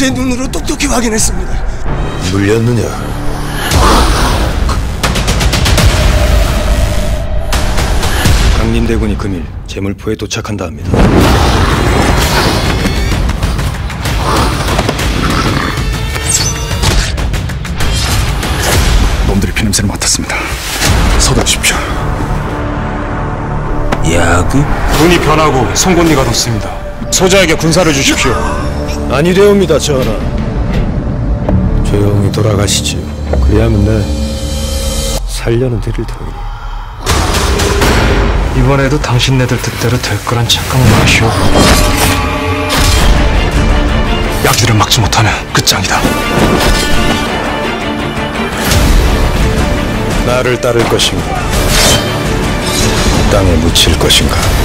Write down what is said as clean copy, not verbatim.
제 눈으로 똑똑히 확인했습니다. 물렸느냐? 강림대군이 금일 제물포에 도착한다 합니다. 놈들이 피냄새를 맡았습니다. 서두르십시오. 야구? 눈이 변하고 송곳니가 돋습니다. 소자에게 군사를 주십시오. 아니 되옵니다, 전하. 조용히 돌아가시지요. 그리하면 내 살려는 드릴 터이니. 이번에도 당신네들 뜻대로 될 거란 착각은 마시오. 약들을 막지 못하면 끝장이다. 나를 따를 것인가? 땅에 묻힐 것인가?